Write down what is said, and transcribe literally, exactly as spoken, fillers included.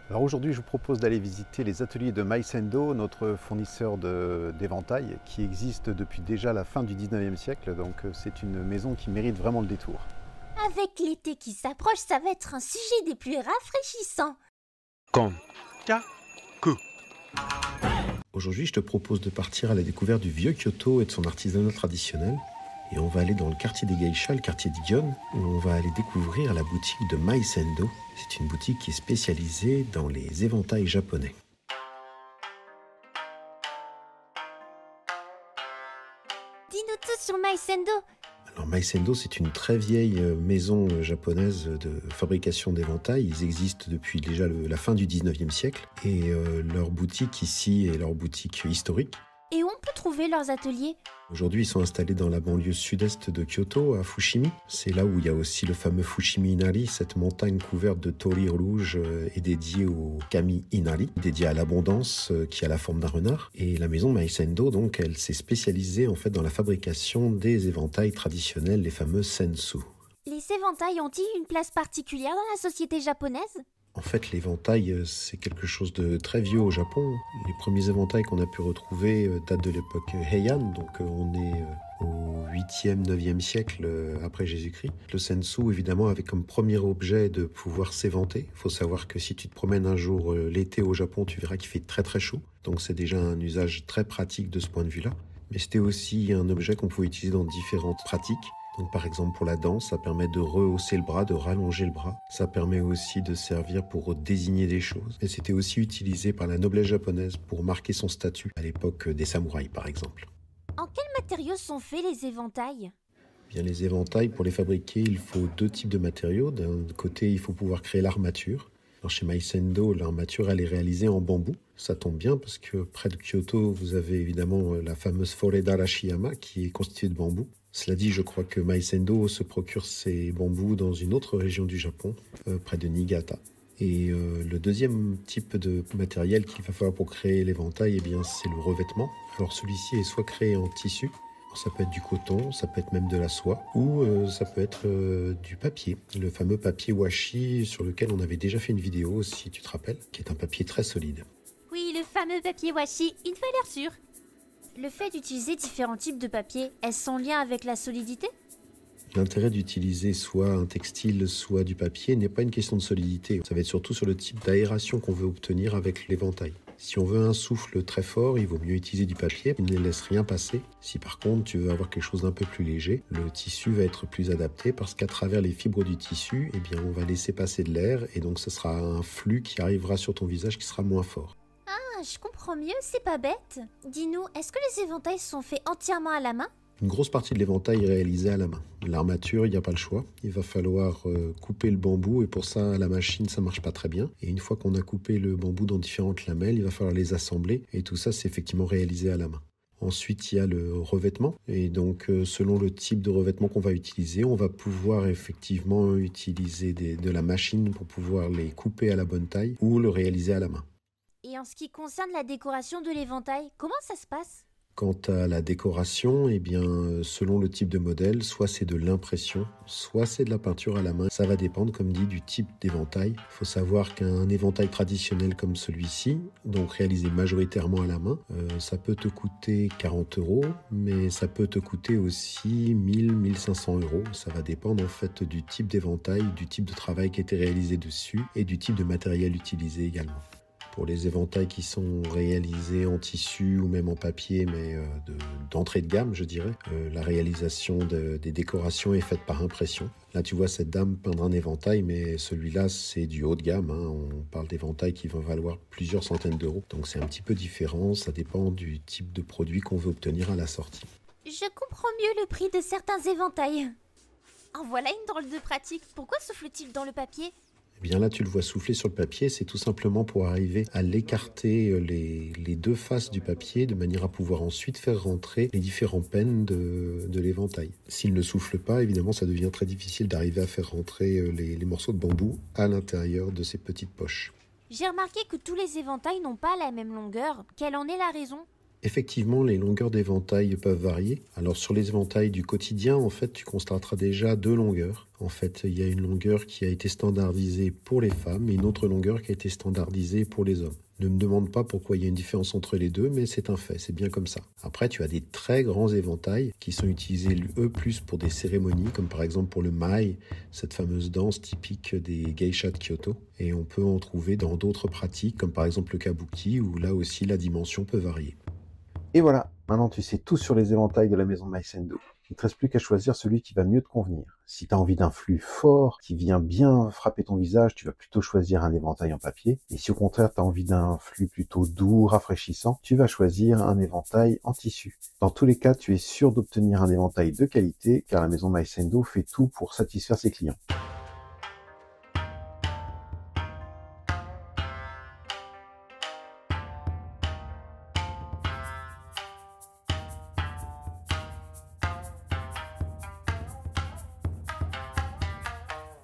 Alors aujourd'hui, je vous propose d'aller visiter les ateliers de Maïsendo, notre fournisseur de- d'éventails, qui existe depuis déjà la fin du dix-neuvième siècle. Donc euh, c'est une maison qui mérite vraiment le détour. Avec l'été qui s'approche, ça va être un sujet des plus rafraîchissants. Kankaku. Aujourd'hui, je te propose de partir à la découverte du vieux Kyoto et de son artisanat traditionnel. Et on va aller dans le quartier des geishas, le quartier de Gion, où on va aller découvrir la boutique de Maïsendo. C'est une boutique qui est spécialisée dans les éventails japonais. Dis-nous tout sur Maïsendo. Alors Maïsendo, c'est une très vieille maison japonaise de fabrication d'éventails. Ils existent depuis déjà le- la fin du dix-neuvième siècle. Et euh, leur boutique ici est leur boutique historique. Et où on peut trouver leurs ateliers? Aujourd'hui, ils sont installés dans la banlieue sud-est de Kyoto, à Fushimi. C'est là où il y a aussi le fameux Fushimi Inari, cette montagne couverte de torii rouges euh, et dédiée au Kami Inari, dédiée à l'abondance, euh, qui a la forme d'un renard. Et la maison Maïsendo, donc, elle s'est spécialisée en fait dans la fabrication des éventails traditionnels, les fameux sensu. Les éventails ont-ils une place particulière dans la société japonaise? En fait, l'éventail, euh, c'est quelque chose de très vieux au Japon. Les premiers éventails qu'on a pu retrouver euh, datent de l'époque Heian, donc euh, on est euh, au huitième, neuvième siècle euh, après Jésus-Christ. Le sensu, évidemment, avait comme premier objet de pouvoir s'éventer. Il faut savoir que si tu te promènes un jour euh, l'été au Japon, tu verras qu'il fait très très chaud. Donc c'est déjà un usage très pratique de ce point de vue-là. Mais c'était aussi un objet qu'on pouvait utiliser dans différentes pratiques. Donc par exemple pour la danse, ça permet de rehausser le bras, de rallonger le bras. Ça permet aussi de servir pour désigner des choses. Et c'était aussi utilisé par la noblesse japonaise pour marquer son statut, à l'époque des samouraïs par exemple. En quels matériaux sont faits les éventails? Bien, les éventails, pour les fabriquer, il faut deux types de matériaux. D'un côté, il faut pouvoir créer l'armature. Alors chez Maïsendo, l'armature, elle est réalisée en bambou. Ça tombe bien parce que près de Kyoto, vous avez évidemment la fameuse forêt d'Arashiyama qui est constituée de bambou. Cela dit, je crois que Maïsendo se procure ses bambous dans une autre région du Japon, euh, près de Niigata. Et euh, le deuxième type de matériel qu'il va falloir pour créer l'éventail, eh bien, c'est le revêtement. Alors celui-ci est soit créé en tissu, ça peut être du coton, ça peut être même de la soie, ou euh, ça peut être euh, du papier, le fameux papier washi sur lequel on avait déjà fait une vidéo, si tu te rappelles, qui est un papier très solide. Oui, le fameux papier washi, une valeur sûre. Le fait d'utiliser différents types de papier, est-ce son lien avec la solidité? L'intérêt d'utiliser soit un textile, soit du papier n'est pas une question de solidité. Ça va être surtout sur le type d'aération qu'on veut obtenir avec l'éventail. Si on veut un souffle très fort, il vaut mieux utiliser du papier, il ne laisse rien passer. Si par contre tu veux avoir quelque chose d'un peu plus léger, le tissu va être plus adapté parce qu'à travers les fibres du tissu, eh bien, on va laisser passer de l'air et donc ce sera un flux qui arrivera sur ton visage qui sera moins fort. Ah, je comprends mieux, c'est pas bête. Dis-nous, est-ce que les éventails sont faits entièrement à la main? Une grosse partie de l'éventail est réalisée à la main. L'armature, il n'y a pas le choix. Il va falloir euh, couper le bambou et pour ça, la machine, ça marche pas très bien. Et une fois qu'on a coupé le bambou dans différentes lamelles, il va falloir les assembler et tout ça, c'est effectivement réalisé à la main. Ensuite, il y a le revêtement et donc euh, selon le type de revêtement qu'on va utiliser, on va pouvoir effectivement utiliser des, de la machine pour pouvoir les couper à la bonne taille ou le réaliser à la main. Et en ce qui concerne la décoration de l'éventail, comment ça se passe? Quant à la décoration, eh bien, selon le type de modèle, soit c'est de l'impression, soit c'est de la peinture à la main. Ça va dépendre, comme dit, du type d'éventail. Il faut savoir qu'un éventail traditionnel comme celui-ci, donc réalisé majoritairement à la main, euh, ça peut te coûter quarante euros, mais ça peut te coûter aussi mille, mille cinq cents euros. Ça va dépendre en fait du type d'éventail, du type de travail qui a été réalisé dessus et du type de matériel utilisé également. Pour les éventails qui sont réalisés en tissu ou même en papier, mais euh, de, d'entrée de gamme, je dirais, euh, la réalisation de, des décorations est faite par impression. Là, tu vois cette dame peindre un éventail, mais celui-là, c'est du haut de gamme. Hein. On parle d'éventails qui vont valoir plusieurs centaines d'euros. Donc, c'est un petit peu différent. Ça dépend du type de produit qu'on veut obtenir à la sortie. Je comprends mieux le prix de certains éventails. En voilà une drôle de pratique. Pourquoi souffle-t-il dans le papier? Eh bien là, tu le vois souffler sur le papier, c'est tout simplement pour arriver à l'écarter les, les deux faces du papier de manière à pouvoir ensuite faire rentrer les différents pens de, de l'éventail. S'il ne souffle pas, évidemment, ça devient très difficile d'arriver à faire rentrer les, les morceaux de bambou à l'intérieur de ces petites poches. J'ai remarqué que tous les éventails n'ont pas la même longueur. Quelle en est la raison? Effectivement, les longueurs d'éventail peuvent varier. Alors sur les éventails du quotidien, en fait, tu constateras déjà deux longueurs. En fait, il y a une longueur qui a été standardisée pour les femmes et une autre longueur qui a été standardisée pour les hommes. Ne me demande pas pourquoi il y a une différence entre les deux, mais c'est un fait, c'est bien comme ça. Après, tu as des très grands éventails qui sont utilisés, eux, plus pour des cérémonies, comme par exemple pour le Mai, cette fameuse danse typique des geishas de Kyoto. Et on peut en trouver dans d'autres pratiques, comme par exemple le kabuki, où là aussi la dimension peut varier. Et voilà, maintenant tu sais tout sur les éventails de la maison Maisendo. Il ne te reste plus qu'à choisir celui qui va mieux te convenir. Si tu as envie d'un flux fort, qui vient bien frapper ton visage, tu vas plutôt choisir un éventail en papier. Et si au contraire tu as envie d'un flux plutôt doux, rafraîchissant, tu vas choisir un éventail en tissu. Dans tous les cas, tu es sûr d'obtenir un éventail de qualité, car la maison Maisendo fait tout pour satisfaire ses clients.